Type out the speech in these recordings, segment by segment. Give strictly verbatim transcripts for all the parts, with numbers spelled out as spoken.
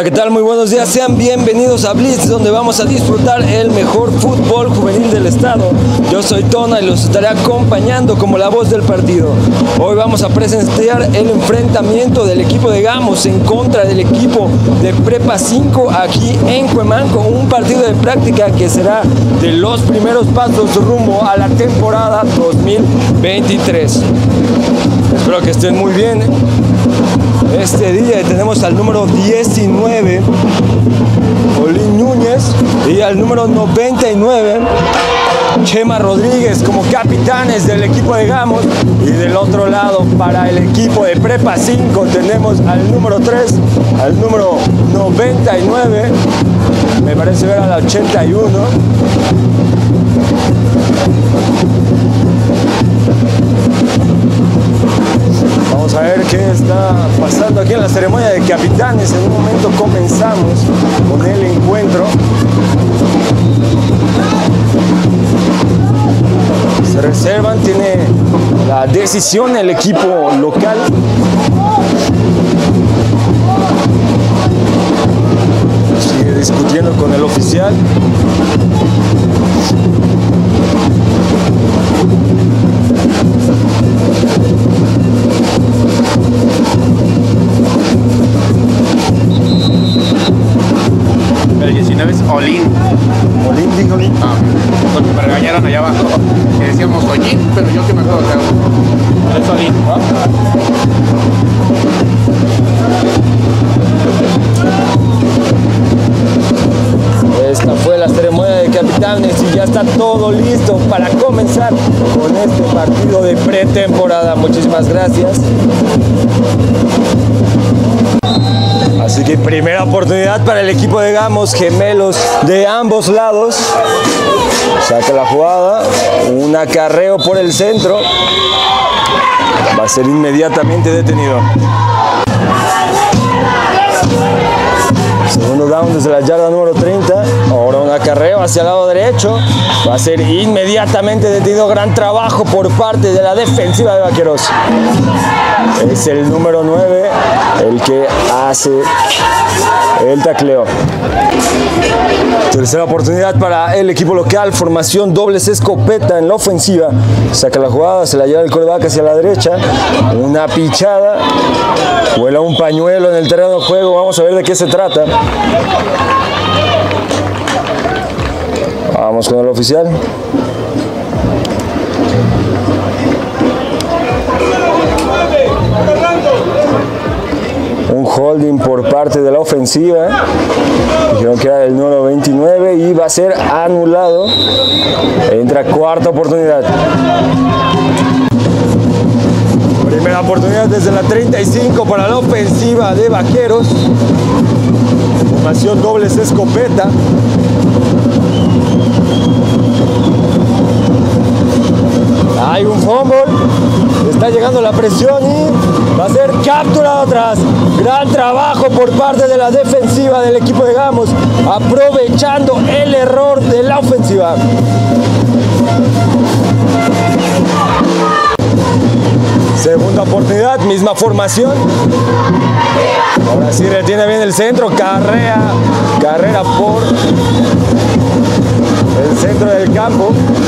Hola, ¿qué tal? Muy buenos días, sean bienvenidos a Blitz, donde vamos a disfrutar el mejor fútbol juvenil del estado. Yo soy Tona y los estaré acompañando como la voz del partido. Hoy vamos a presenciar el enfrentamiento del equipo de Gamos en contra del equipo de Prepa cinco aquí en Cuemanco, un partido de práctica que será de los primeros pasos rumbo a la temporada dos mil veintitrés. Espero que estén muy bien. Este día tenemos al número diecinueve, Olin Núñez, y al número noventa y nueve, Chema Rodríguez, como capitanes del equipo de Gamos. Y del otro lado, para el equipo de Prepa cinco, tenemos al número tres, al número noventa y nueve, me parece ver al ochenta y uno. Vamos a ver qué está pasando aquí en la ceremonia de capitanes. En un momento comenzamos con el encuentro. Se reservan, tiene la decisión el equipo local. Sigue discutiendo con el oficial. El diecinueve es Olin. Olin, dijo Olin. Ah, porque me regañaron allá abajo que decíamos Olin, pero yo que me acuerdo que es Olin. Esta fue la ceremonia de capitanes y ya está todo listo para comenzar con este partido de pretemporada. Muchísimas gracias. Así que primera oportunidad para el equipo de Gamos, gemelos de ambos lados. Saca la jugada, un acarreo por el centro. Va a ser inmediatamente detenido. Segundo down desde la yarda número treinta. Ahora un acarreo hacia el lado derecho. Va a ser inmediatamente detenido. Gran trabajo por parte de la defensiva de Vaqueros. Es el número nueve el que hace el tacleo. Tercera oportunidad para el equipo local. Formación dobles escopeta en la ofensiva. Saca la jugada, se la lleva el quarterback hacia la derecha. Una pichada. Vuela un pañuelo en el terreno de juego. Vamos a ver de qué se trata. Vamos con el oficial. Un holding por parte de la ofensiva. Dijeron que era el número veintinueve y va a ser anulado. Entra cuarta oportunidad. Primera oportunidad desde la treinta y cinco para la ofensiva de Vaqueros. Formación dobles escopeta. Hay un fumble. Está llegando la presión y va a ser capturado atrás. Gran trabajo por parte de la defensiva del equipo de Gamos, aprovechando el error de la ofensiva. Segunda oportunidad, misma formación. Ahora sí retiene bien el centro, carrera, carrera por el centro del campo.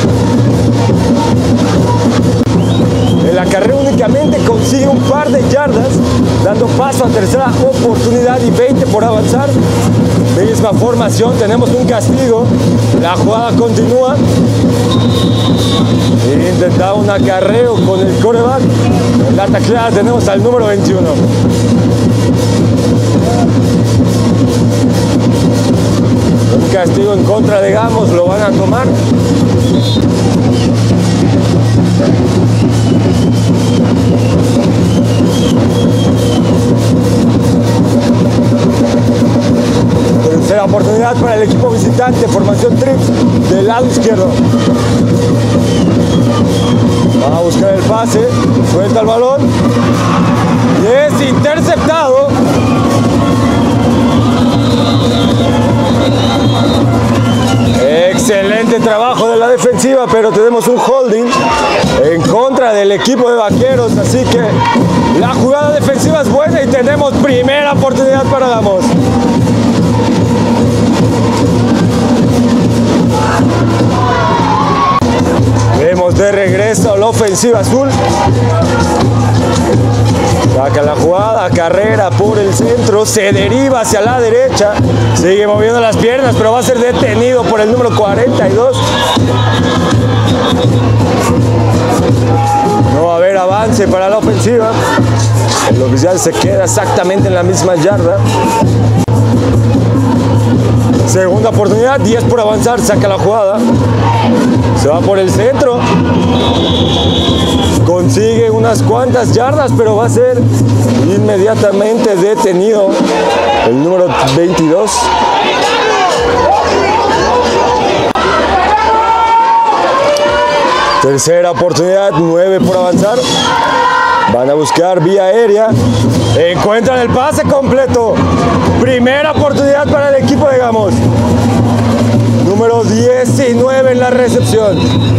El acarreo únicamente consigue un par de yardas, dando paso a tercera oportunidad y veinte por avanzar. Misma formación, tenemos un castigo. La jugada continúa. Intentaba un acarreo con el quarterback. En la tacleada tenemos al número veintiuno. Un castigo en contra de Gamos, lo van a tomar. Tercera oportunidad para el equipo visitante, formación trips del lado izquierdo. Va a buscar el pase, suelta el balón y es interceptado. Excelente trabajo de la defensa. ofensiva, pero tenemos un holding en contra del equipo de Vaqueros, así que la jugada defensiva es buena y tenemos primera oportunidad para Gamos. Vemos de regreso la ofensiva azul. Saca la jugada, carrera por el centro, se deriva hacia la derecha, sigue moviendo las piernas, pero va a ser detenido por el número cuarenta y dos. No va a haber avance para la ofensiva. El oficial se queda exactamente en la misma yarda. Segunda oportunidad, diez por avanzar, saca la jugada. Se va por el centro. Consigue unas cuantas yardas, pero va a ser inmediatamente detenido el número veintidós. Tercera oportunidad, nueve por avanzar. Van a buscar vía aérea. Encuentran el pase completo. Primera oportunidad para el equipo de Gamos. Número diecinueve en la recepción.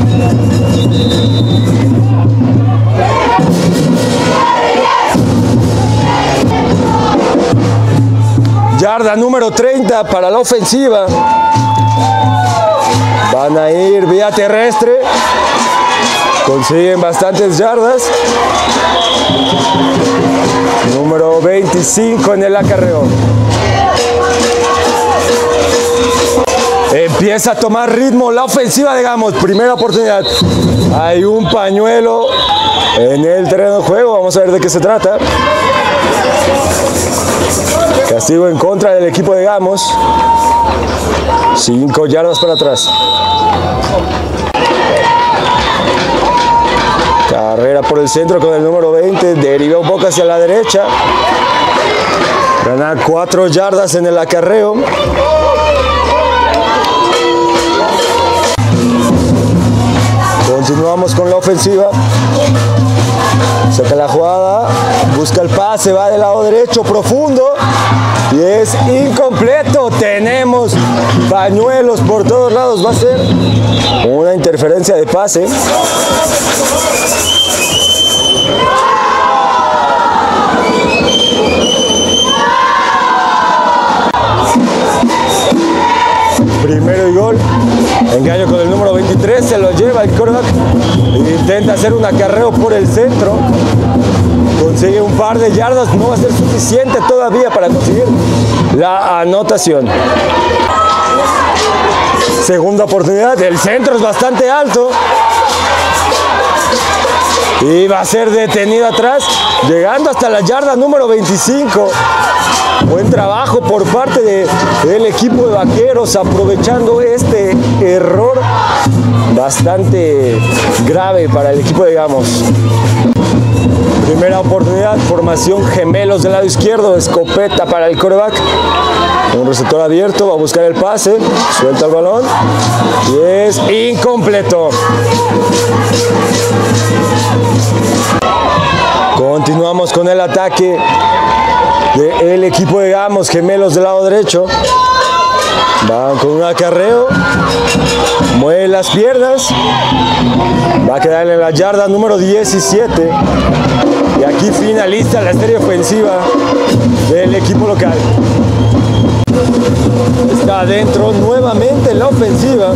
Yarda número treinta para la ofensiva. Van a ir vía terrestre. Consiguen bastantes yardas. Número veinticinco en el acarreo. Empieza a tomar ritmo la ofensiva de Gamos. Primera oportunidad. Hay un pañuelo en el terreno de juego. Vamos a ver de qué se trata. Castigo en contra del equipo de Gamos. Cinco yardas para atrás. Carrera por el centro con el número veinte. Deriva un poco hacia la derecha. Gana cuatro yardas en el acarreo. Continuamos con la ofensiva. Saca la jugada, busca el pase, va del lado derecho profundo y es incompleto. Tenemos pañuelos por todos lados. Va a ser una interferencia de pase. Primero y gol. Engaño con el número veintitrés, se lo lleva el quarterback. Intenta hacer un acarreo por el centro. Consigue un par de yardas, no va a ser suficiente todavía para conseguir la anotación. Segunda oportunidad, el centro es bastante alto. Y va a ser detenido atrás, llegando hasta la yarda número veinticinco. Buen trabajo por parte de, del equipo de Vaqueros, aprovechando este error bastante grave para el equipo de Gamos. Primera oportunidad, formación gemelos del lado izquierdo, escopeta para el quarterback. Un receptor abierto, va a buscar el pase, suelta el balón y es incompleto. Continuamos con el ataque del equipo de Gamos, gemelos del lado derecho. Van con un acarreo, mueve las piernas, va a quedar en la yarda número diecisiete y aquí finaliza la serie ofensiva del equipo local. Está adentro nuevamente la ofensiva.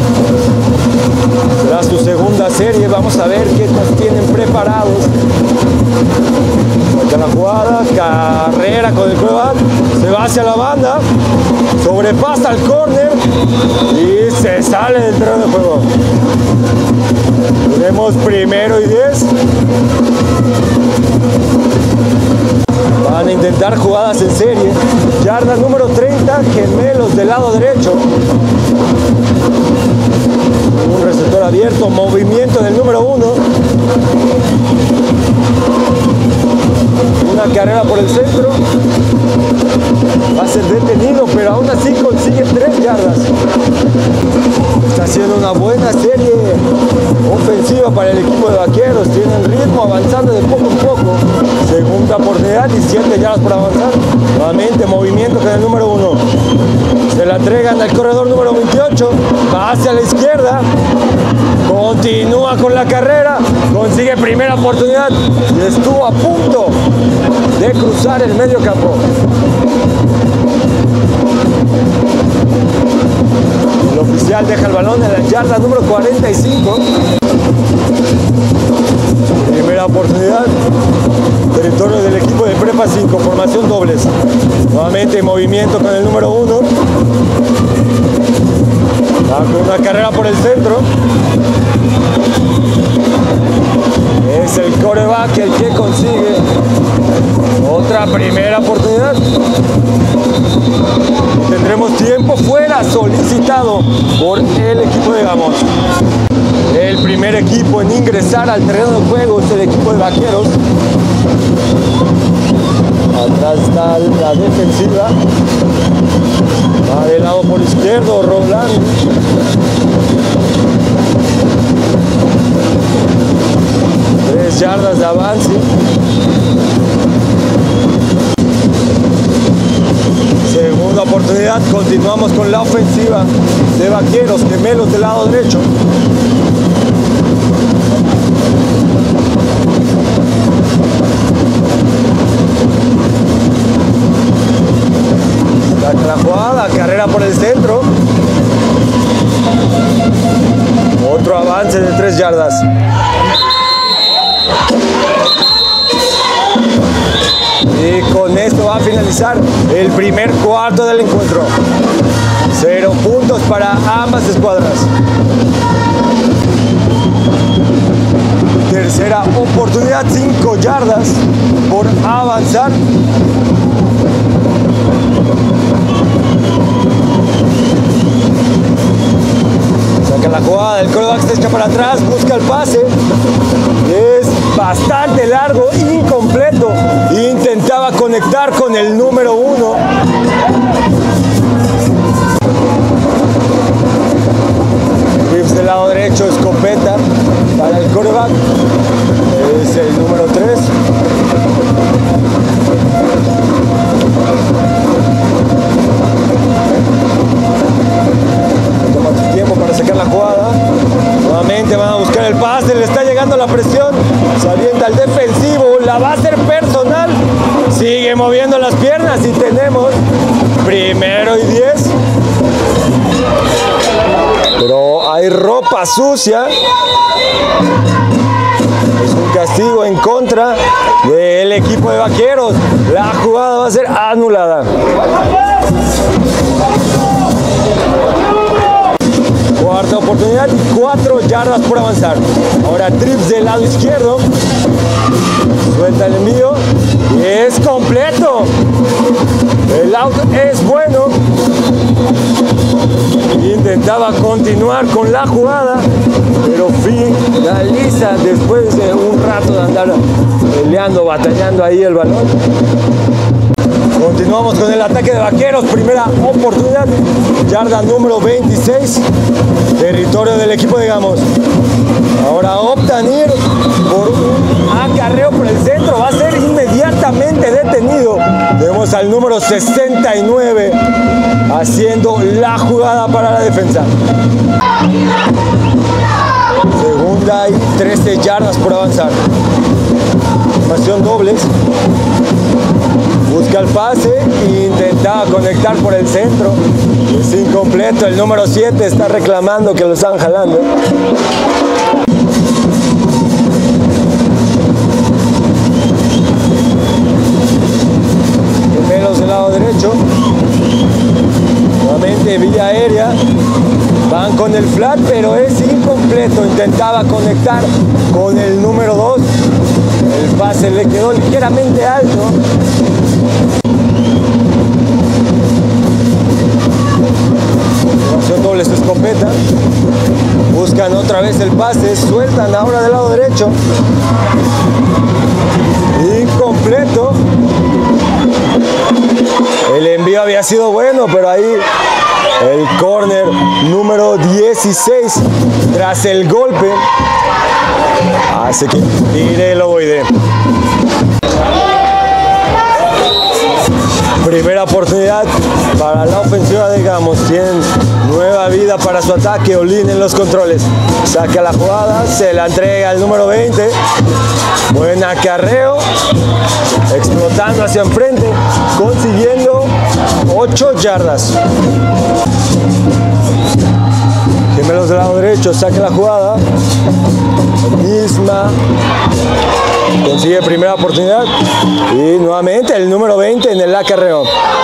Tras su segunda serie, vamos a ver qué nos tienen preparados. Falta la jugada, carrera con el quarterback, se va hacia la banda, sobrepasa el córner y se sale del terreno de juego. Tenemos primero y diez. Van a intentar jugadas en serie. Yarda número treinta, gemelos del lado derecho. Un receptor abierto, movimiento del número uno. Una carrera por el centro. Va a ser detenido, pero aún así consigue tres yardas. Está haciendo una buena serie ofensiva para el equipo de Vaqueros. Tienen ritmo, avanzando de poco en poco. Segunda oportunidad y siete yardas por avanzar. Nuevamente movimiento con el número uno. Se la entregan al corredor corredor número veintiocho, va hacia la izquierda, continúa con la carrera, consigue primera oportunidad y estuvo a punto de cruzar el medio campo. El oficial deja el balón en la yarda número cuarenta y cinco. Primera oportunidad, territorio del equipo de Prepa cinco, formación dobles. Nuevamente movimiento con el número uno. Va con una carrera por el centro. Es el quarterback el que consigue otra primera oportunidad. Y tendremos tiempo fuera solicitado por el equipo de Gamos. El primer equipo en ingresar al terreno de juego es el equipo de Vaqueros. Atrás está la defensiva. Va del lado por izquierdo, Roland. Tres yardas de avance. Segunda oportunidad, continuamos con la ofensiva de Vaqueros, gemelos del lado derecho. La jugada, carrera por el centro. Otro avance de tres yardas. Y con esto va a finalizar el primer cuarto del encuentro. Cero puntos para ambas escuadras. Tercera oportunidad, cinco yardas por avanzar. Saca la jugada, el quarterback se echa para atrás, busca el pase. Es bastante largo, incompleto. Intentaba conectar con el número uno. Rips del lado derecho, escopeta para el quarterback. Es el número tres. Toma tu tiempo para sacar la jugada. Nuevamente van a buscar el pase, le está llegando la presión. Se avienta al defensivo, la va a hacer personal. Sigue moviendo las piernas y tenemos primero y diez. Pero hay ropa sucia. Es un castigo en contra del equipo de Vaqueros. La jugada va a ser anulada. Cuarta oportunidad y cuatro yardas por avanzar. Ahora trips del lado izquierdo. Suelta el envío. Y es completo. El out es bueno. Intentaba continuar con la jugada, pero finaliza después de un rato de andar peleando, batallando ahí el balón. Continuamos con el ataque de Vaqueros, primera oportunidad, yarda número veintiséis, territorio del equipo de Gamos. Ahora optan ir por un acarreo por el centro, va a ser inmediatamente detenido. Vemos al número sesenta y nueve haciendo la jugada para la defensa. Segunda y trece yardas por avanzar. Formación dobles. Busca el pase e intentaba conectar por el centro. Es incompleto. El número siete está reclamando que lo están jalando. Gemelos del lado derecho. Nuevamente vía aérea. Van con el flat, pero es incompleto. Intentaba conectar con el número dos. El pase le quedó ligeramente alto. Formación doble su escopeta. Buscan otra vez el pase. Sueltan ahora del lado derecho. Incompleto. El envío había sido bueno, pero ahí el corner número dieciséis tras el golpe hace que tire el ovoide. Primera oportunidad para la ofensiva de Gamos. Tienen nueva vida para su ataque. Olin en los controles. Saca la jugada, se la entrega al número veinte. Buen acarreo. Explotando hacia enfrente. Consiguiendo ocho yardas. Gemelos del lado derecho. Saca la jugada. Misma. Consigue primera oportunidad. Y nuevamente el número veinte en el acarreo.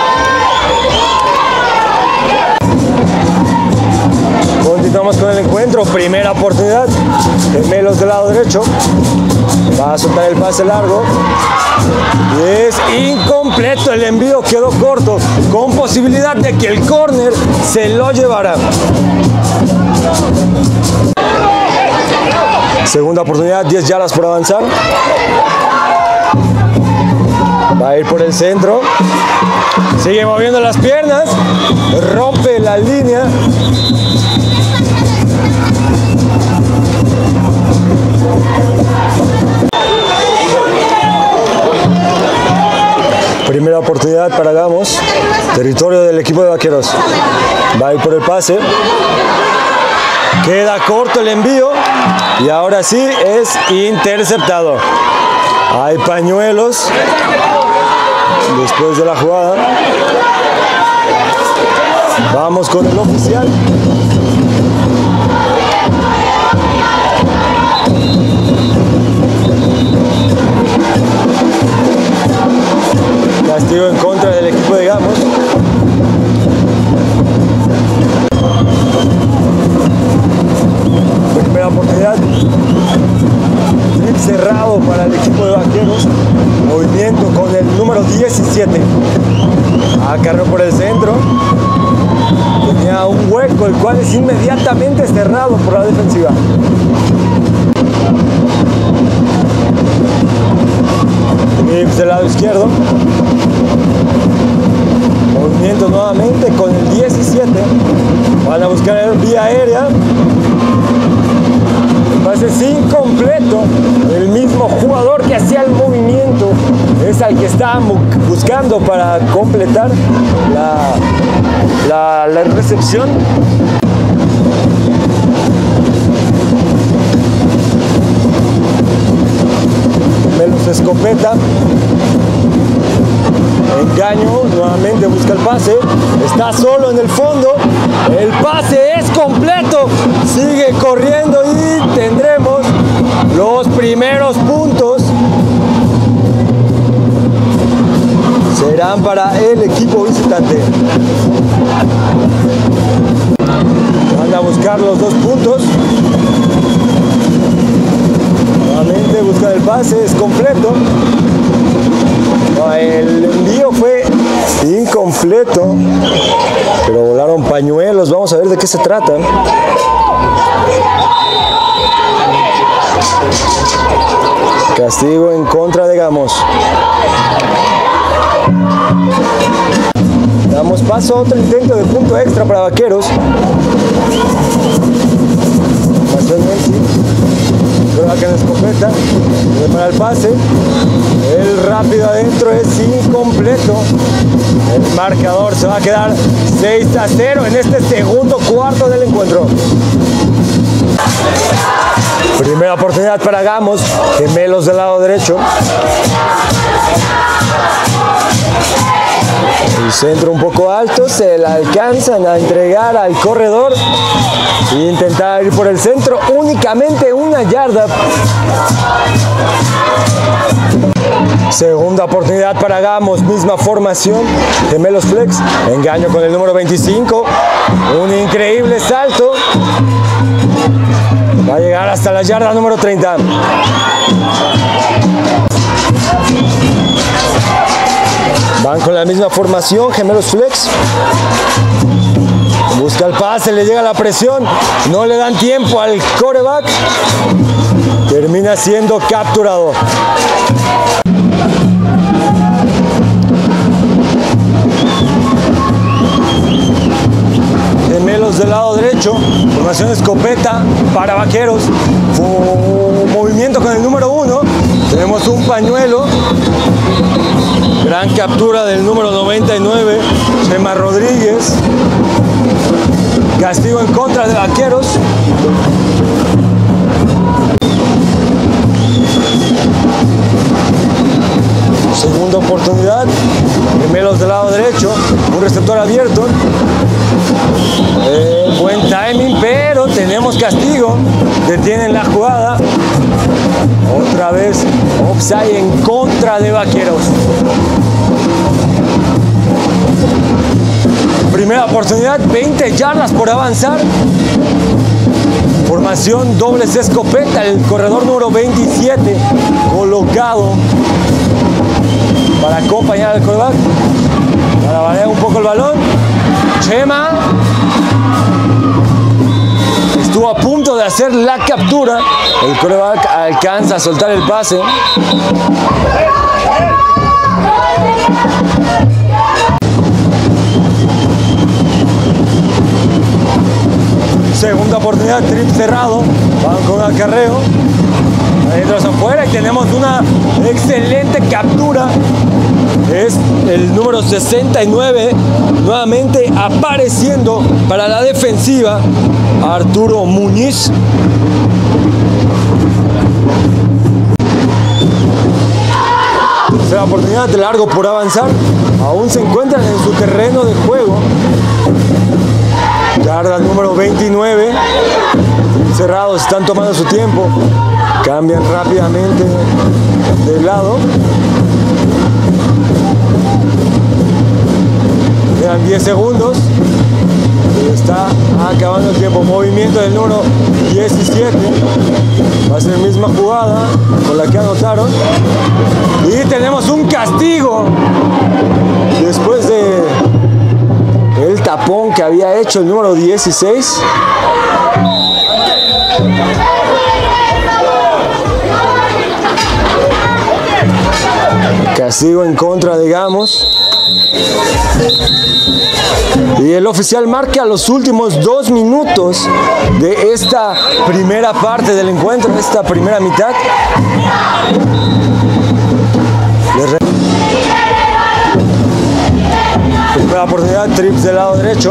Continuamos con el encuentro. Primera oportunidad. Gemelos del lado derecho. Va a soltar el pase largo. Y es incompleto. El envío quedó corto. Con posibilidad de que el córner se lo llevara. Segunda oportunidad, diez yardas por avanzar. Va a ir por el centro. Sigue moviendo las piernas. Rompe la línea. Primera oportunidad para Gamos. Territorio del equipo de Vaqueros. Va a ir por el pase. Queda corto el envío. Y ahora sí es interceptado. Hay pañuelos después de la jugada. Vamos con el oficial. Castigo en contra del equipo de Gamos. Primera oportunidad. Flip cerrado para el equipo de Vaqueros. Movimiento con el número diecisiete. Acarreó por el centro. Tenía un hueco, el cual es inmediatamente cerrado por la defensiva. Flips del lado izquierdo. Movimiento nuevamente con el diecisiete. Van a buscar el vía aérea. El pase es incompleto. El mismo jugador que hacía el movimiento es al que está buscando para completar la, la, la recepción. Melos escopeta. Engaño, nuevamente busca el pase. Está solo en el fondo. El pase es completo. Sigue corriendo y tendremos los primeros puntos. Serán para el equipo visitante. Van a buscar los dos puntos. Nuevamente buscan el pase, es completo. No, el envío fue incompleto, pero volaron pañuelos. Vamos a ver de qué se trata. Castigo en contra de Gamos. Damos paso a otro intento de punto extra para Vaqueros. Pasó el Messi. Acá en escopeta, prepara el pase, el rápido adentro es incompleto. El marcador se va a quedar seis a cero en este segundo cuarto del encuentro. Primera oportunidad para Gamos, Gemelos del lado derecho. El centro un poco alto, se la alcanzan a entregar al corredor e intentar ir por el centro, únicamente una yarda. Segunda oportunidad para Gamos, misma formación, Gemelos flex, engaño con el número veinticinco, un increíble salto, va a llegar hasta la yarda número treinta. Van con la misma formación, Gemelos flex. Busca el pase, le llega la presión. No le dan tiempo al quarterback. Termina siendo capturado. Gemelos del lado derecho. Formación escopeta para Vaqueros. Movimiento con el número uno. Tenemos un pañuelo. Gran captura del número noventa y nueve, Chema Rodríguez. Castigo en contra de Vaqueros. Segunda oportunidad. Gemelos del lado derecho. Un receptor abierto. Eh, buen timing, pero tenemos castigo. Detienen la jugada. Otra vez offside en contra de Vaqueros. Primera oportunidad, veinte yardas por avanzar. Formación dobles escopeta, el corredor número veintisiete colocado para acompañar al quarterback. Para variar un poco el balón. Chema estuvo a punto de hacer la captura. El quarterback alcanza a soltar el pase. Segunda oportunidad, trip cerrado. Van con un acarreo. Adentro hacia afuera y tenemos una excelente captura. Es el número sesenta y nueve nuevamente apareciendo para la defensiva, Arturo Muñiz. Tercera oportunidad de largo por avanzar. Aún se encuentran en su terreno de juego. Yarda número veintinueve. Cerrados, están tomando su tiempo. Cambian rápidamente de lado. Quedan diez segundos. Está acabando el tiempo. Movimiento del número diecisiete. Va a ser la misma jugada con la que anotaron. Y tenemos un castigo. Después de el tapón que había hecho el número dieciséis. Castigo en contra de Gamos. Y el oficial marca los últimos dos minutos de esta primera parte del encuentro, de esta primera mitad. Primera oportunidad, trips del lado derecho.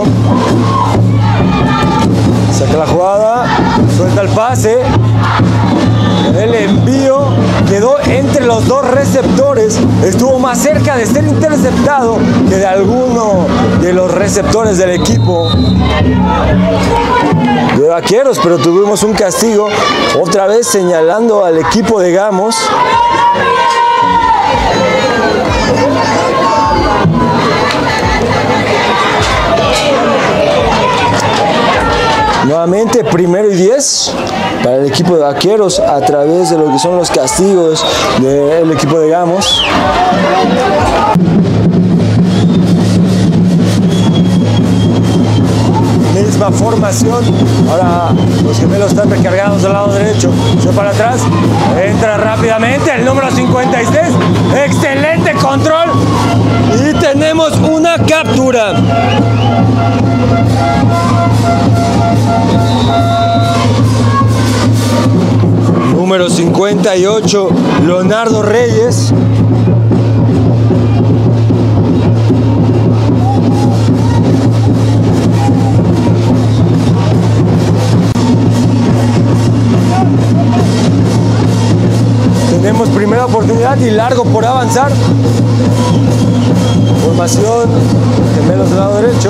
Saca la jugada, suelta el pase. El envío quedó entre los dos receptores. Estuvo más cerca de ser interceptado que de alguno de los receptores del equipo de Vaqueros, pero tuvimos un castigo. Otra vez señalando al equipo de Gamos. Nuevamente primero y diez para el equipo de Vaqueros a través de lo que son los castigos del equipo de Gamos. Misma formación. Ahora los gemelos están recargados del lado derecho. Se para atrás. Entra rápidamente el número cincuenta y seis. Excelente control. Y tenemos una captura. Número cincuenta y ocho, Leonardo Reyes. Tenemos primera oportunidad y largo por avanzar. Formación, gemelos del lado derecho.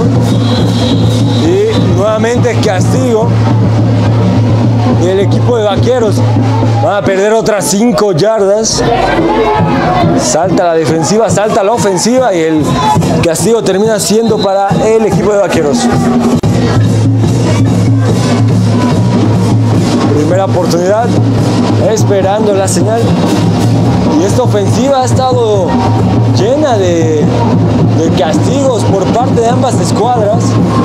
Y nuevamente castigo. Y el equipo de Vaqueros va a perder otras cinco yardas. Salta la defensiva, salta la ofensiva y el castigo termina siendo para el equipo de Vaqueros. Primera oportunidad, esperando la señal. Y esta ofensiva ha estado llena de, de castigos por parte de ambas escuadras.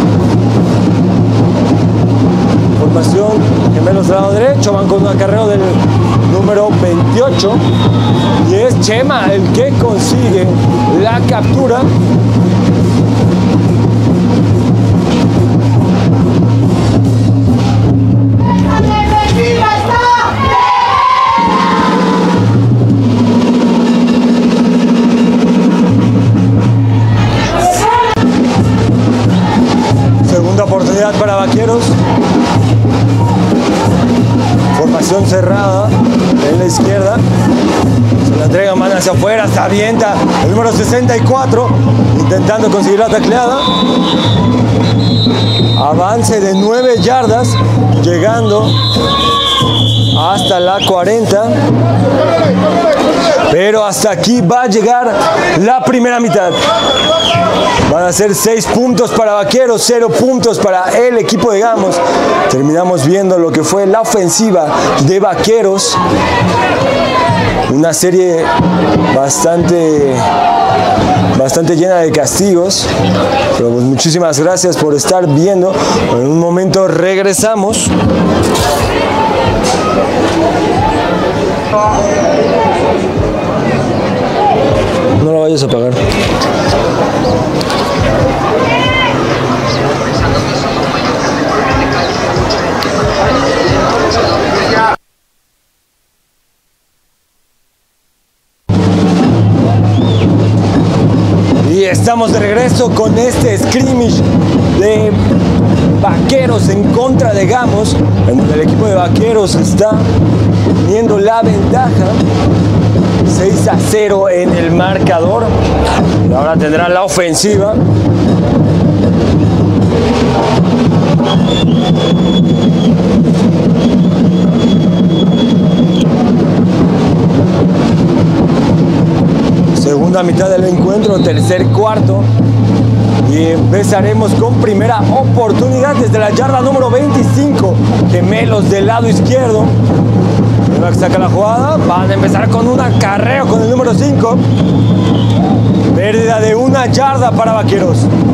Formación, gemelos del lado derecho, van con un acarreo del número veintiocho y es Chema el que consigue la captura. Vaqueros. Formación cerrada en la izquierda. Se la entrega, mano hacia afuera, se avienta el número sesenta y cuatro, intentando conseguir la tacleada. Avance de nueve yardas, llegando hasta la cuarenta. Pero hasta aquí va a llegar la primera mitad. Van a ser seis puntos para Vaqueros, cero puntos para el equipo de Gamos. Terminamos viendo lo que fue la ofensiva de Vaqueros. Una serie bastante, bastante llena de castigos. Pero pues muchísimas gracias por estar viendo. En un momento regresamos. No lo vayas a apagar. Y estamos de regreso con este scrimmage de Vaqueros en contra de Gamos, en donde el equipo de Vaqueros está teniendo la ventaja. seis a cero en el marcador. Y ahora tendrá la ofensiva. Segunda mitad del encuentro, tercer cuarto. Y empezaremos con primera oportunidad desde la yarda número veinticinco. Gemelos del lado izquierdo. Que saca la jugada, van a empezar con un acarreo con el número cinco. Pérdida de una yarda para Vaqueros.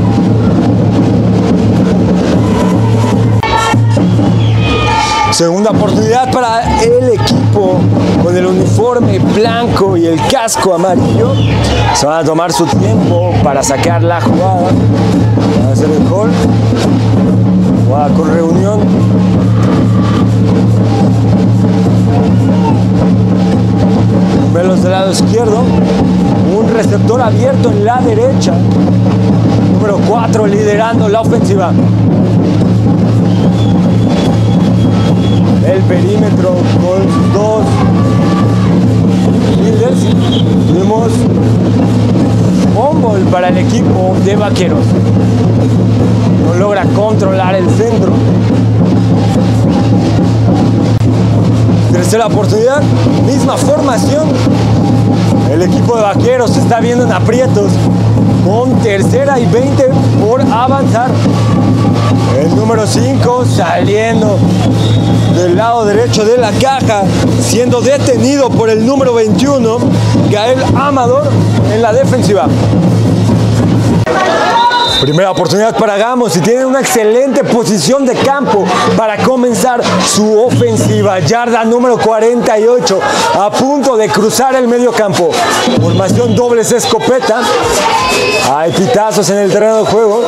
Segunda oportunidad para el equipo con el uniforme blanco y el casco amarillo. Se van a tomar su tiempo para sacar la jugada. Van a hacer el gol. Jugada con reunión. Velos del lado izquierdo, un receptor abierto en la derecha, número cuatro liderando la ofensiva. El perímetro con dos líderes. Vimos fumble para el equipo de Vaqueros. No logra controlar el centro. Tercera oportunidad, misma formación. El equipo de Vaqueros se está viendo en aprietos con tercera y veinte por avanzar. El número cinco saliendo del lado derecho de la caja, siendo detenido por el número veintiuno, Gael Amador, en la defensiva. Primera oportunidad para Gamos y tiene una excelente posición de campo para comenzar su ofensiva. Yarda número cuarenta y ocho, a punto de cruzar el medio campo. Formación dobles escopeta. Hay pitazos en el terreno de juego.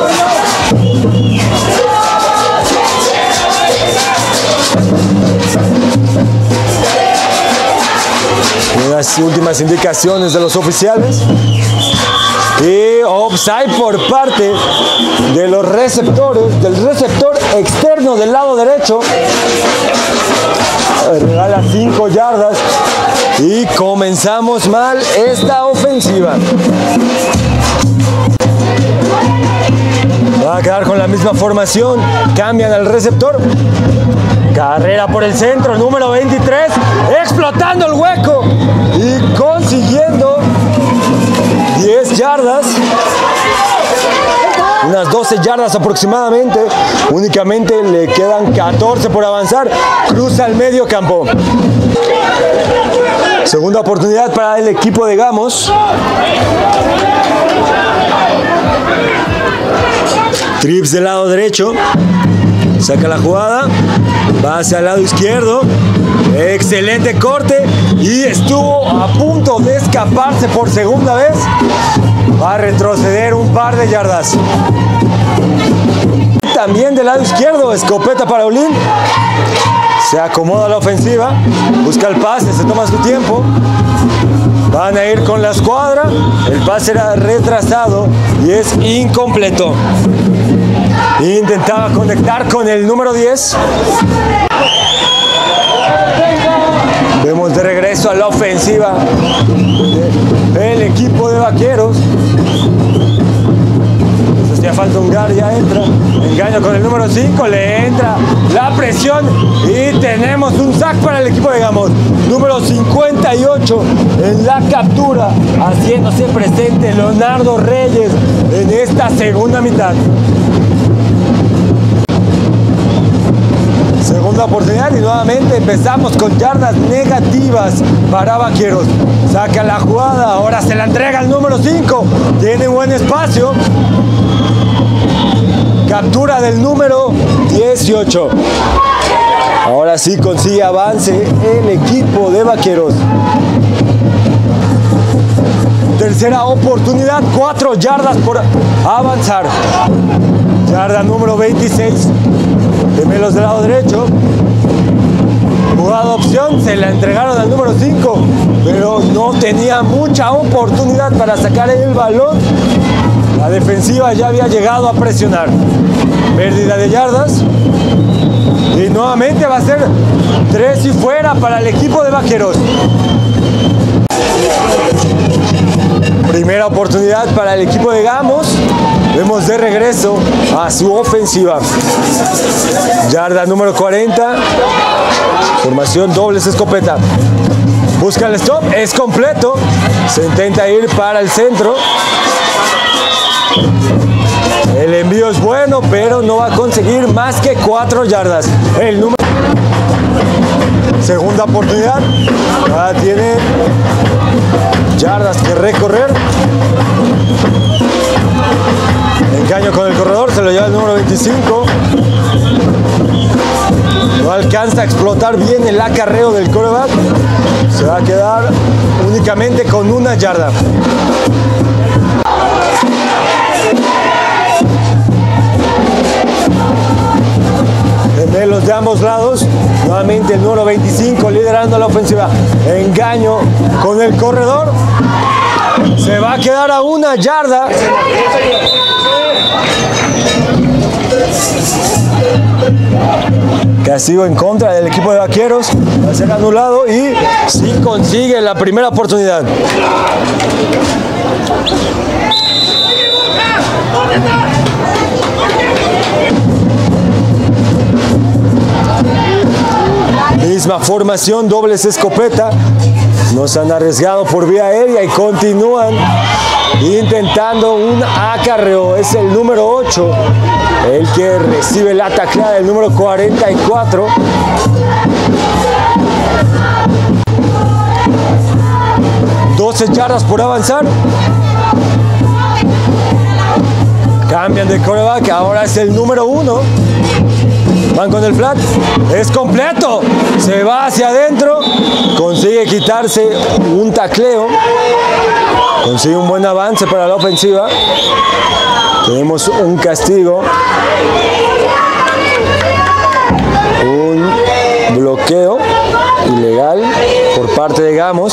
Unas últimas indicaciones de los oficiales. Y offside por parte de los receptores, del receptor externo del lado derecho. Regala cinco yardas y comenzamos mal esta ofensiva. Va a quedar con la misma formación, cambian al receptor. Carrera por el centro, número veintitrés, explotando el hueco y consiguiendo diez yardas, unas doce yardas aproximadamente. Únicamente le quedan catorce por avanzar. Cruza el medio campo. Segunda oportunidad para el equipo de Gamos. Trips del lado derecho. Saca la jugada. Va hacia el lado izquierdo. Excelente corte. Y estuvo a punto de escaparse por segunda vez. Va a retroceder un par de yardas. También del lado izquierdo. Escopeta para Olin. Se acomoda la ofensiva. Busca el pase. Se toma su tiempo. Van a ir con la escuadra. El pase era retrasado y es incompleto. Intentaba conectar con el número diez. Vemos de regreso a la ofensiva del equipo de Vaqueros. Ya falta un guard, ya entra. Engaño con el número cinco, le entra la presión y tenemos un sack para el equipo de Gamos. Número cincuenta y ocho en la captura, haciéndose presente Leonardo Reyes en esta segunda mitad. Segunda oportunidad y nuevamente empezamos con yardas negativas para Vaqueros. Saca la jugada, ahora se la entrega al número cinco. Tiene buen espacio. Captura del número dieciocho. Ahora sí consigue avance el equipo de Vaqueros. Tercera oportunidad, cuatro yardas por avanzar. Yarda número veintiséis. Gemelos del lado derecho. Jugada opción, se la entregaron al número cinco, pero no tenía mucha oportunidad para sacar el balón. La defensiva ya había llegado a presionar. Pérdida de yardas. Y nuevamente va a ser tres y fuera para el equipo de Vaqueros. Primera oportunidad para el equipo de Gamos. Vemos de regreso a su ofensiva. Yarda número cuarenta. Formación dobles escopeta. Busca el stop, es completo. Se intenta ir para el centro. El envío es bueno, pero no va a conseguir más que cuatro yardas. El número... Segunda oportunidad. Ya tiene yardas que recorrer. Engaño con el corredor, se lo lleva el número veinticinco. No alcanza a explotar bien el acarreo del quarterback. Se va a quedar únicamente con una yarda. Gemelos de ambos lados. Nuevamente el número veinticinco liderando la ofensiva. Engaño con el corredor. Se va a quedar a una yarda. Castigo en contra del equipo de Vaqueros. Va a ser anulado y sí consigue la primera oportunidad. Misma formación, dobles escopeta. No se han arriesgado por vía aérea y continúan intentando un acarreo. Es el número ocho el que recibe la tacleada del número cuarenta y cuatro. doce yardas por avanzar. Cambian de quarterback, ahora es el número uno. Van con el flat, es completo, se va hacia adentro, consigue quitarse un tacleo, consigue un buen avance para la ofensiva. Tenemos un castigo, un bloqueo ilegal por parte de Gamos.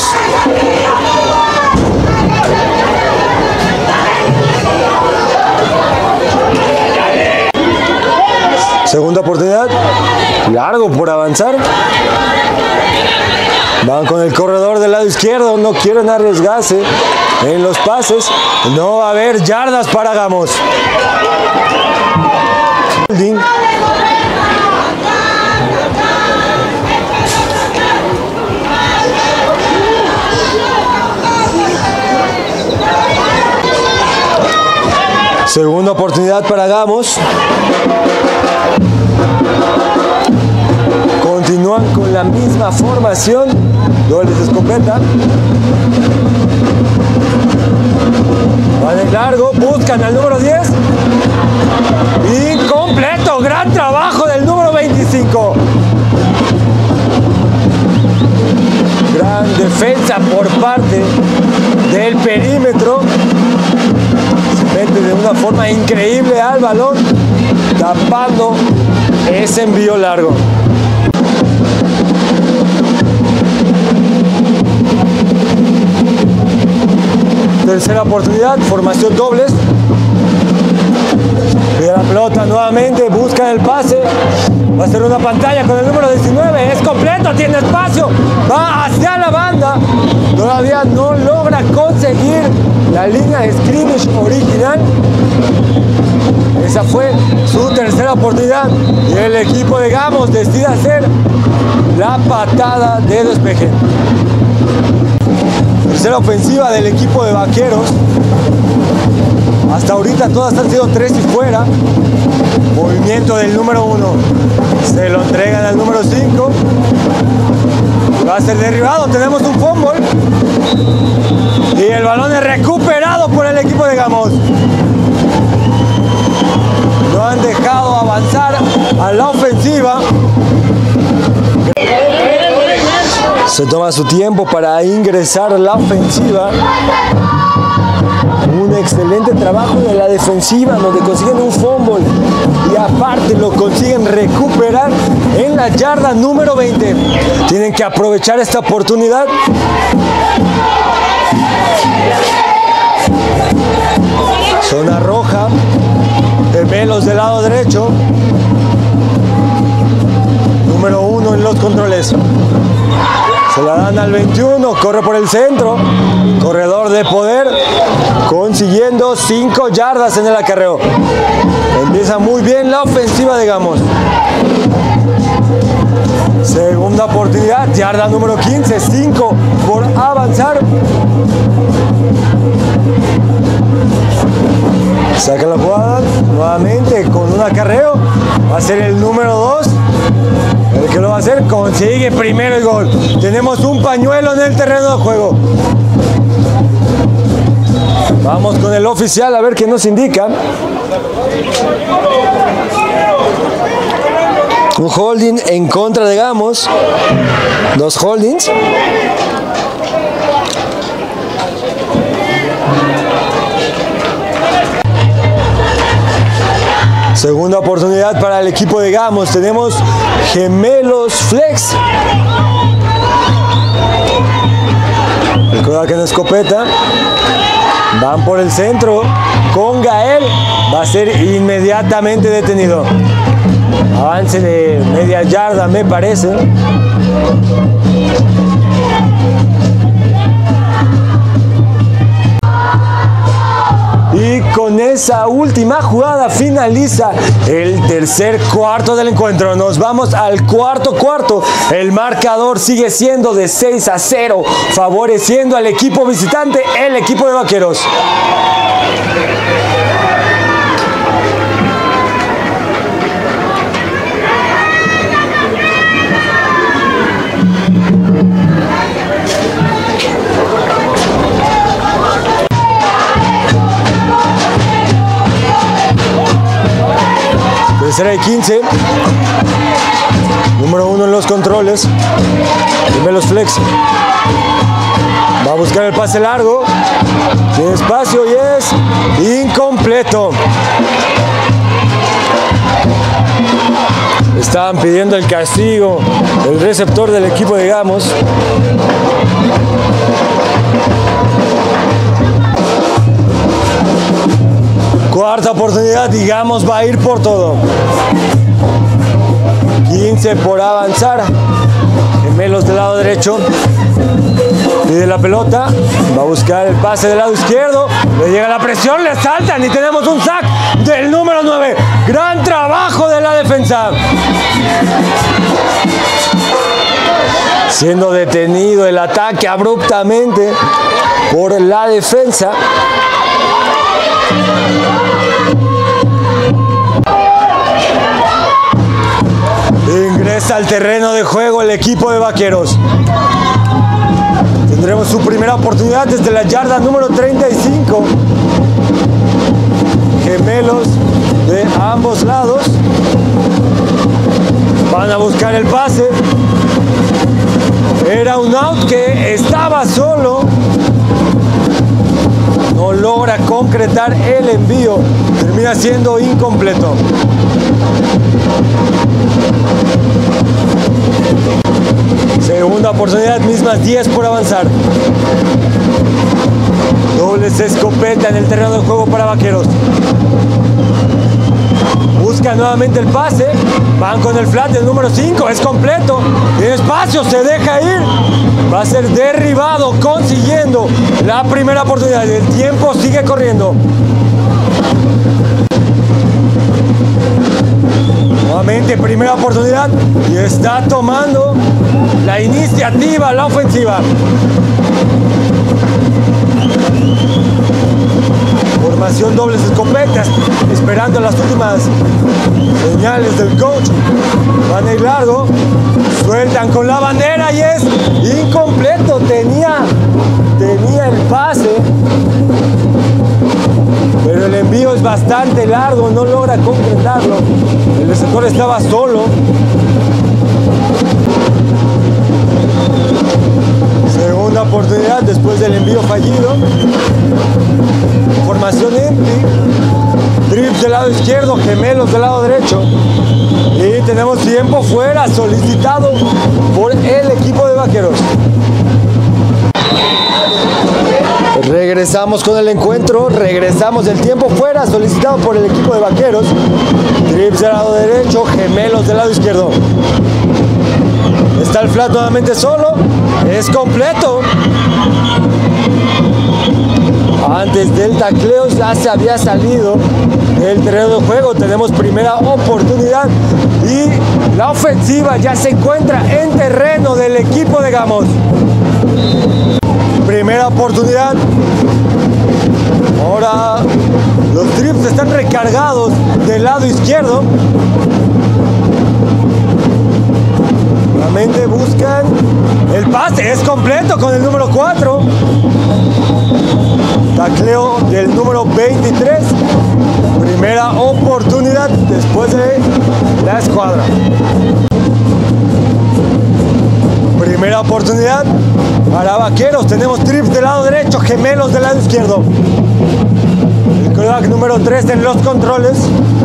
Segunda oportunidad, largo por avanzar. Van con el corredor del lado izquierdo, no quieren arriesgarse en los pases. No va a haber yardas para Gamos. Segunda oportunidad para Gamos. Continúan con la misma formación. Dobles de escopeta. Van en largo, buscan al número diez. Incompleto, gran trabajo del número veinticinco. Gran defensa por parte del perímetro. Se mete de una forma increíble al balón, tapando ese envío largo. Tercera oportunidad, formación dobles. Pide la pelota nuevamente, busca el pase. Va a ser una pantalla con el número diecinueve. Es completo, tiene espacio. Va hacia la banda. Todavía no logra conseguir la línea de scrimmage original. Esa fue su tercera oportunidad. Y el equipo de Gamos decide hacer la patada de despeje. Tercera ofensiva del equipo de Vaqueros. Hasta ahorita todas han sido tres y fuera. Movimiento del número uno. Se lo entregan al número cinco. Va a ser derribado. Tenemos un fumble. Y el balón es recuperado por el equipo de Gamos. No han dejado avanzar a la ofensiva. Se toma su tiempo para ingresar a la ofensiva. Un excelente trabajo de la defensiva, donde consiguen un fumble y aparte lo consiguen recuperar en la yarda número veinte. Tienen que aprovechar esta oportunidad. Zona roja, Gemelos del lado derecho. Número uno en los controles. Se la dan al veintiuno, corre por el centro, corredor de poder, consiguiendo cinco yardas en el acarreo. Empieza muy bien la ofensiva de Gamos. Segunda oportunidad, yarda número quince, cinco por avanzar. Saca la jugada nuevamente con un acarreo. Va a ser el número dos. El que lo va a hacer consigue primero el gol. Tenemos un pañuelo en el terreno de juego. Vamos con el oficial a ver qué nos indica. Un holding en contra de Gamos. Dos holdings. Segunda oportunidad para el equipo de Gamos. Tenemos Gemelos Flex. El codaca en escopeta. Van por el centro con Gael. Va a ser inmediatamente detenido. Avance de media yarda, me parece. Y con esa última jugada finaliza el tercer cuarto del encuentro. Nos vamos al cuarto cuarto. El marcador sigue siendo de seis a cero, favoreciendo al equipo visitante, el equipo de Vaqueros. Tercera y quince. Número uno en los controles. Gemelos Flex. Va a buscar el pase largo. Tiene espacio y es incompleto. Estaban pidiendo el castigo del receptor del equipo de Gamos. Cuarta oportunidad, digamos, va a ir por todo. quince por avanzar. Gemelos del lado derecho. Pide la pelota. Va a buscar el pase del lado izquierdo. Le llega la presión, le saltan y tenemos un sack del número nueve. Gran trabajo de la defensa. Siendo detenido el ataque abruptamente por la defensa. Ingresa al terreno de juego el equipo de Vaqueros. Tendremos su primera oportunidad desde la yarda número treinta y cinco. Gemelos de ambos lados. Van a buscar el pase. Era un out que estaba solo. No logra concretar el envío. Termina siendo incompleto. Segunda oportunidad, mismas diez por avanzar. Dobles escopeta en el terreno de juego para Vaqueros. busca nuevamente el pase. Van con el flat del número cinco. Es completo. Tiene espacio. Se deja ir. Va a ser derribado consiguiendo la primera oportunidad. El tiempo sigue corriendo. Nuevamente primera oportunidad y está tomando la iniciativa, la ofensiva. Formación dobles escopetas, esperando las últimas señales del coach. Van a ir largo, sueltan con la bandera y es incompleto. Tenía, tenía el pase, pero el envío es bastante largo, no logra concretarlo. El receptor estaba solo. Segunda oportunidad después del envío fallido. Formación empty. Trips del lado izquierdo, gemelos del lado derecho. Y tenemos tiempo fuera solicitado por el equipo de Vaqueros. Regresamos con el encuentro, regresamos del tiempo fuera solicitado por el equipo de Vaqueros. Trips del lado derecho, gemelos del lado izquierdo. Está el flat nuevamente solo, es completo. Antes del tacleo ya se había salido del terreno de juego. Tenemos primera oportunidad y la ofensiva ya se encuentra en terreno del equipo de Gamos. Primera oportunidad. Ahora los trips están recargados del lado izquierdo. Nuevamente buscan el pase. Es completo con el número cuatro. Tacleo del número veintitrés. Primera oportunidad después de la escuadra. Primera oportunidad para Vaqueros. Tenemos trips del lado derecho, gemelos del lado izquierdo. El quarterback número tres en los controles.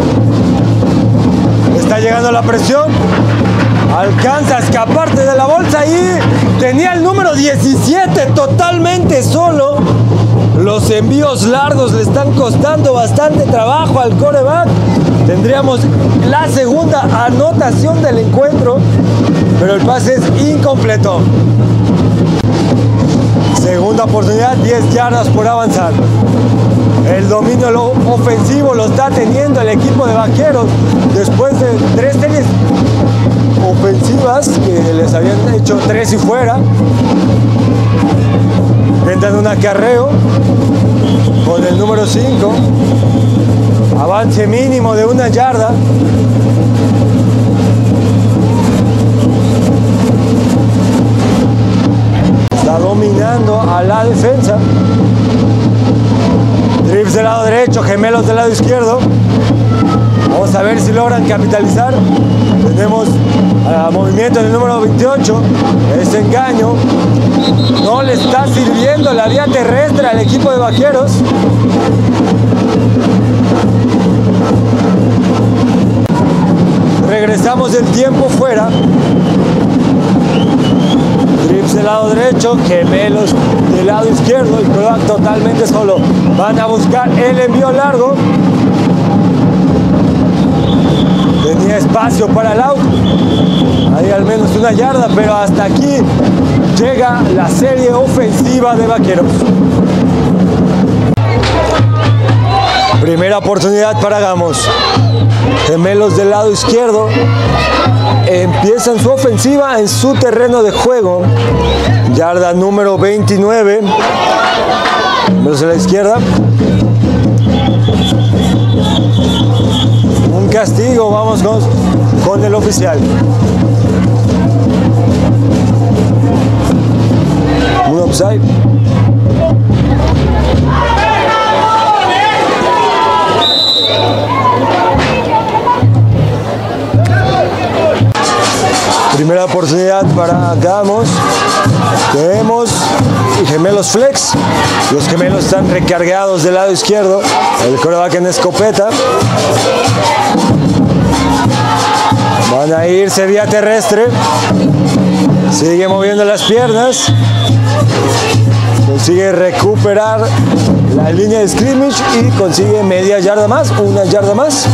Está llegando la presión. Alcanza a escaparte de la bolsa y tenía el número diecisiete totalmente solo. Los envíos largos le están costando bastante trabajo al quarterback. Tendríamos la segunda anotación del encuentro, pero el pase es incompleto. Segunda oportunidad, diez yardas por avanzar. El dominio ofensivo lo está teniendo el equipo de Vaqueros después de tres series ofensivas que les habían hecho tres y fuera. Intentan un acarreo con el número cinco. Avance mínimo de una yarda. Está dominando a la defensa. Trips del lado derecho, gemelos del lado izquierdo. Vamos a ver si logran capitalizar. Tenemos uh, movimiento en el número veintiocho. Es engaño. No le está sirviendo la vía terrestre al equipo de Vaqueros. Regresamos del tiempo fuera. Trips del lado derecho, gemelos del lado izquierdo. El quarterback totalmente solo. Van a buscar el envío largo. Tenía espacio para el out. Hay al menos una yarda, pero hasta aquí llega la serie ofensiva de Vaqueros. Primera oportunidad para Gamos. Gemelos del lado izquierdo empiezan su ofensiva en su terreno de juego. Yarda número veintinueve. Gemelos de la izquierda. Un castigo, vamos con, con el oficial. Un offside. Primera oportunidad para Gamos. Tenemos gemelos flex. Los gemelos están recargados del lado izquierdo. El quarterback en escopeta. Van a irse vía terrestre. Sigue moviendo las piernas. Consigue recuperar la línea de scrimmage y consigue media yarda más, una yarda más.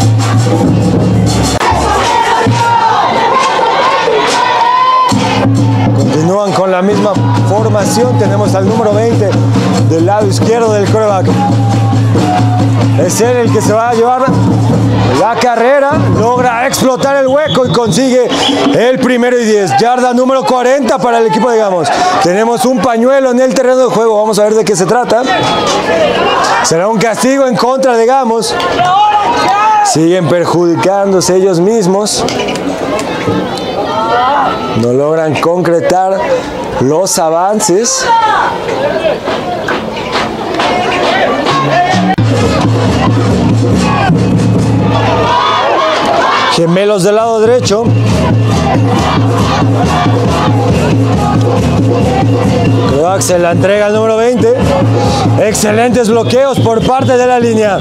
Continúan con la misma formación. Tenemos al número veinte del lado izquierdo del quarterback. Es él el que se va a llevar la carrera. Logra explotar el hueco y consigue el primero y diez. Yarda número cuarenta para el equipo de Gamos. Tenemos un pañuelo en el terreno de juego. Vamos a ver de qué se trata. Será un castigo en contra de Gamos. Siguen perjudicándose ellos mismos. No logran concretar los avances. Gemelos del lado derecho. Croax se la entrega al número veinte. Excelentes bloqueos por parte de la línea.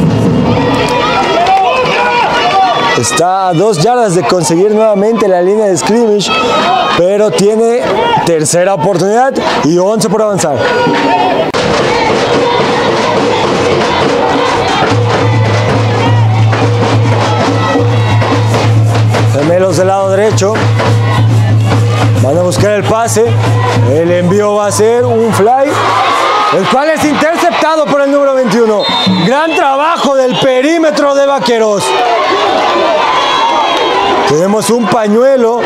Está a dos yardas de conseguir nuevamente la línea de scrimmage, pero tiene tercera oportunidad y once por avanzar. Gemelos del lado derecho. Van a buscar el pase. El envío va a ser un fly, el cual es interceptado por el número veintiuno. Gran trabajo del perímetro de Vaqueros. Tenemos un pañuelo.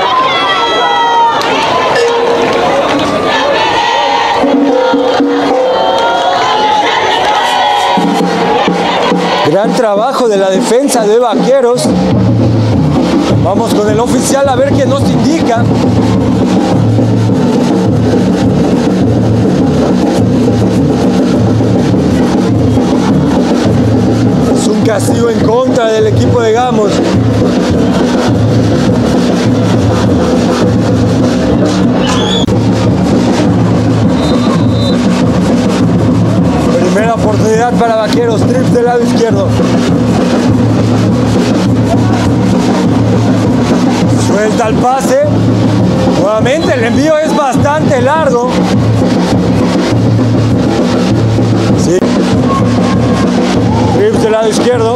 Gran trabajo de la defensa de Vaqueros. Vamos con el oficial a ver qué nos indica. Es un castigo en contra del equipo de Gamos. Primera oportunidad para Vaqueros, trips del lado izquierdo. Suelta el pase. Nuevamente el envío es bastante largo. Sí. Trips del lado izquierdo.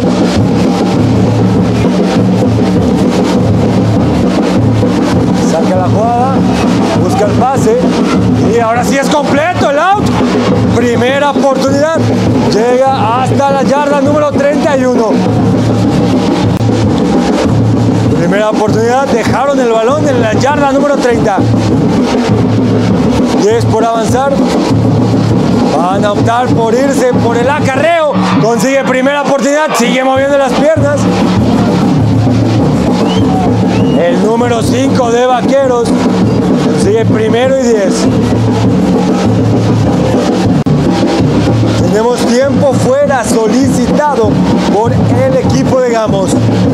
Saca la jugada, busca el pase y ahora sí es completo el out. Primera oportunidad, llega hasta la yarda número treinta y uno. Primera oportunidad, dejaron el balón en la yarda número treinta. diez por avanzar. Van a optar por irse por el acarreo. Consigue primera oportunidad, sigue moviendo las piernas. El número cinco de Vaqueros sigue primero y diez. Tenemos tiempo fuera solicitado por el equipo de Gamos.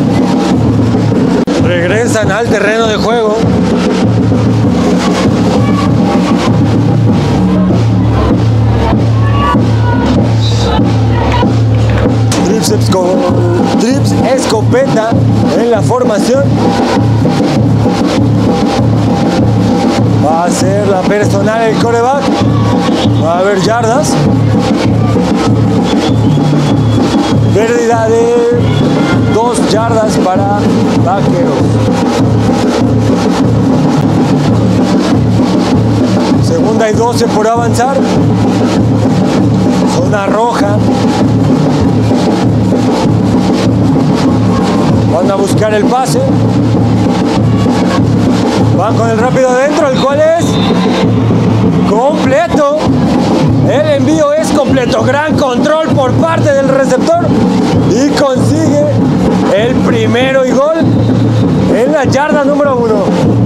Regresan al terreno de juego. Trips escopeta en la formación. Va a ser la personal el quarterback. Va a haber yardas. Pérdida de dos yardas para Vaqueros. Segunda y doce por avanzar. Zona roja. Van a buscar el pase. Van con el rápido adentro, el cual es completo. El envío es completo. Gran control por parte del receptor. Y consigue el primero y gol en la yarda número uno.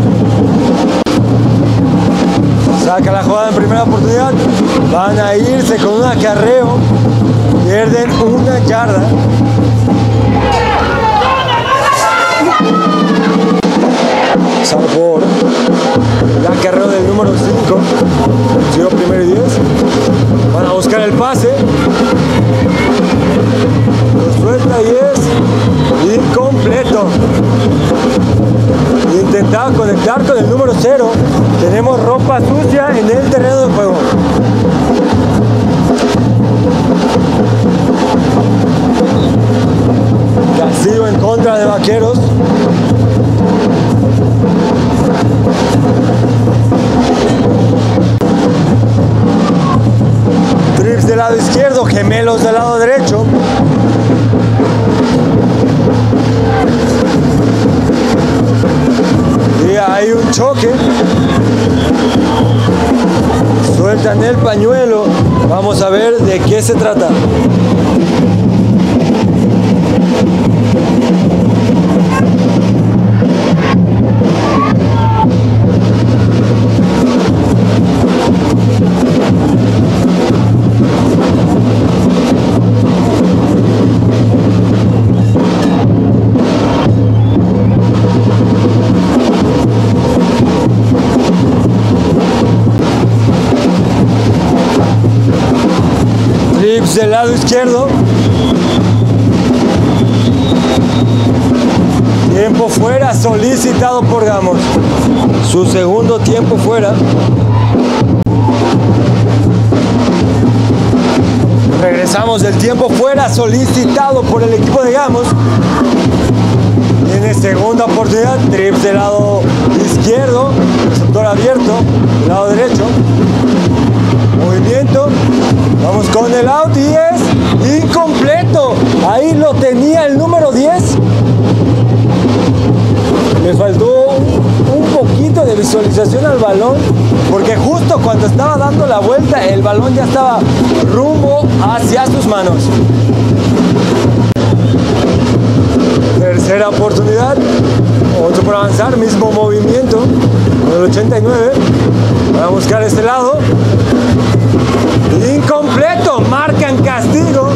Saca la jugada en primera oportunidad. Van a irse con un acarreo. Pierden una yarda. Por el acarreo del número cinco. Consiguió primero y diez. Van a buscar el pase. Lo suelta y es incompleto. Intentaba conectar con el número cero. Tenemos ropa sucia en el terreno de juego. Castigo en contra de Vaqueros. Trips del lado izquierdo, gemelos del lado derecho. Y hay un choque. Sueltan el pañuelo. Vamos a ver de qué se trata. Del lado izquierdo. Tiempo fuera solicitado por Gamos. Su segundo tiempo fuera. Regresamos del tiempo fuera solicitado por el equipo de Gamos. Tiene segunda oportunidad. Trips del lado izquierdo. Receptor abierto. Del lado derecho. Movimiento. Vamos con el out y es incompleto. Ahí lo tenía el número diez. Le faltó un, un poquito de visualización al balón, porque justo cuando estaba dando la vuelta, el balón ya estaba rumbo hacia sus manos. Tercera oportunidad. Otro por avanzar. Mismo movimiento. Con el ochenta y nueve. Para buscar este lado. Incompleto, marcan castigo.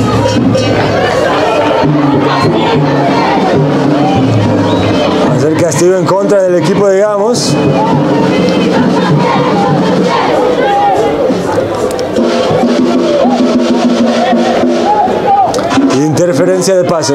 Hacer castigo en contra del equipo de Gamos. Interferencia de pase.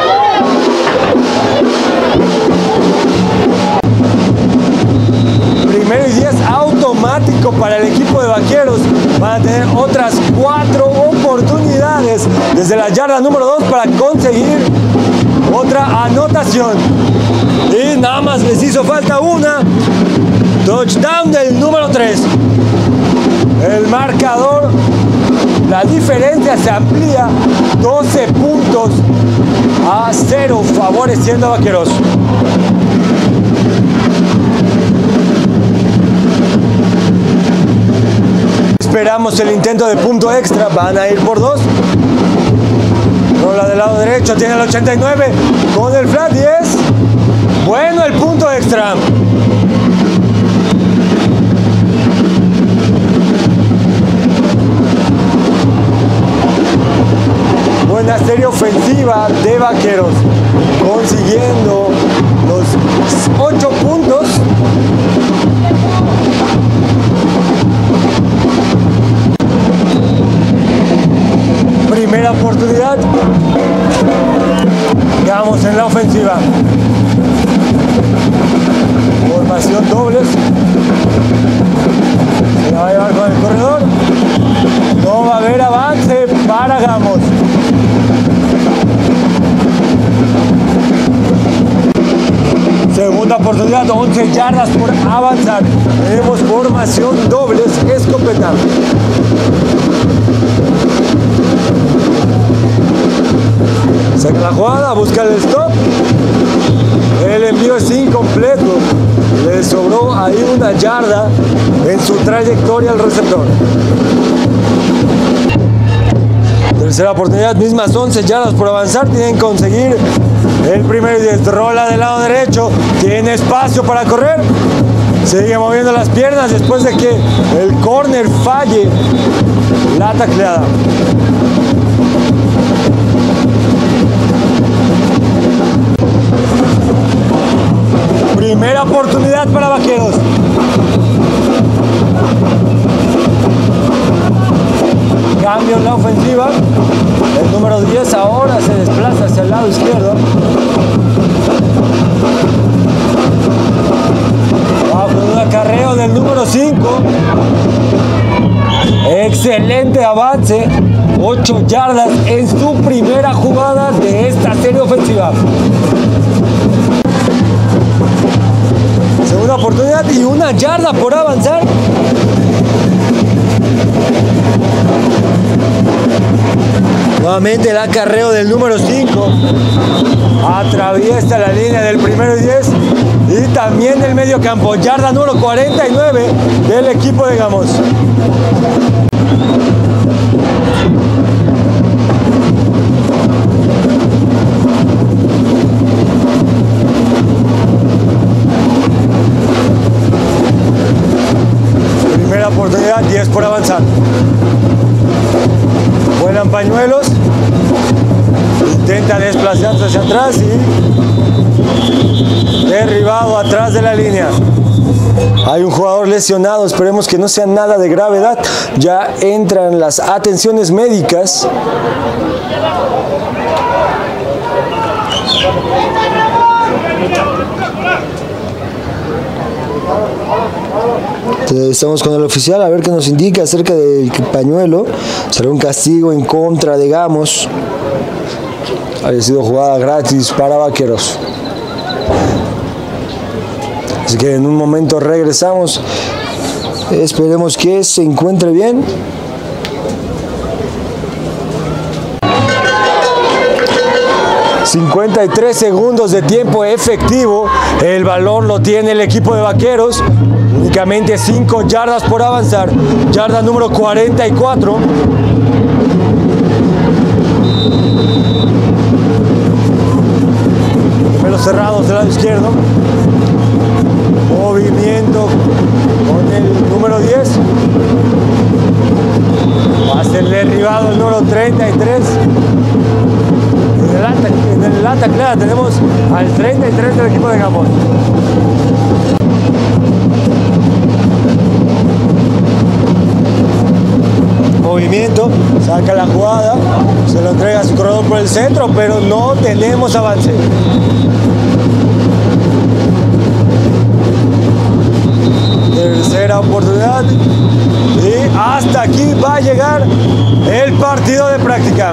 Primero y diez automático para el equipo de Vaqueros. Van a tener otras cuatro oportunidades desde la yarda número dos para conseguir otra anotación. Y nada más les hizo falta una. Touchdown del número tres. El marcador, la diferencia se amplía doce puntos a cero, favoreciendo a Vaqueros. Esperamos el intento de punto extra. Van a ir por dos. Rola del lado derecho. Tiene el ochenta y nueve. Con el flat diez. Bueno, el punto extra. Buena serie ofensiva de Vaqueros. Consiguiendo los ocho puntos. Primera oportunidad. Vamos en la ofensiva. Formación dobles. Se la va a llevar con el corredor. No va a haber avance para Gamos. Segunda oportunidad, once yardas por avanzar. Tenemos formación dobles, escopeta. Saca la jugada, busca el stop. El envío es incompleto. Le sobró ahí una yarda en su trayectoria al receptor. Tercera oportunidad, mismas once yardas por avanzar. Tienen que conseguir el primero y diez. Rola del lado derecho. Tiene espacio para correr. Sigue moviendo las piernas después de que el corner falle la tacleada. Primera oportunidad para Vaqueros. Cambio en la ofensiva. El número diez ahora se desplaza hacia el lado izquierdo. Bajo un acarreo del número cinco. Excelente avance. ocho yardas en su primera jugada de esta serie ofensiva. Segunda oportunidad y una yarda por avanzar. Nuevamente el acarreo del número cinco. Atraviesa la línea del primero y diez. Y también el medio campo. Yarda número cuarenta y nueve del equipo de Gamos. Primera oportunidad, diez por avanzar. Vuelan pañuelos. Intenta desplazarse hacia atrás y derribado atrás de la línea. Hay un jugador lesionado, esperemos que no sea nada de gravedad. Ya entran las atenciones médicas. Estamos con el oficial a ver qué nos indica acerca del pañuelo. Será un castigo en contra de Gamos. Había sido jugada gratis para Vaqueros. Así que en un momento regresamos. Esperemos que se encuentre bien. cincuenta y tres segundos de tiempo efectivo. El balón lo tiene el equipo de Vaqueros. Únicamente cinco yardas por avanzar. Yarda número cuarenta y cuatro. Primeros cerrados del lado izquierdo. Movimiento con el número diez. Va a ser derribado el número treinta y tres. En el ataque, en el ataque clara tenemos al treinta y tres del equipo de Gamos. Movimiento, saca la jugada, se lo entrega a su corredor por el centro, pero no tenemos avance. Tercera oportunidad y hasta aquí va a llegar el partido de práctica.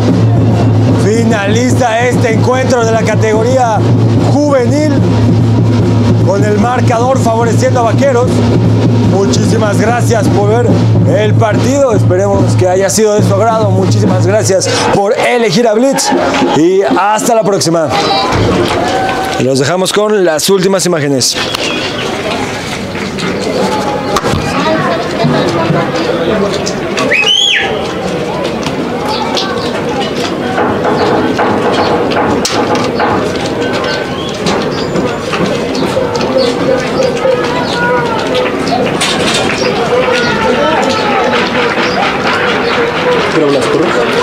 Finaliza este encuentro de la categoría juvenil con el marcador favoreciendo a Vaqueros. Muchísimas gracias por ver el partido. Esperemos que haya sido de su agrado. Muchísimas gracias por elegir a Blitz y hasta la próxima. Los dejamos con las últimas imágenes. Pero las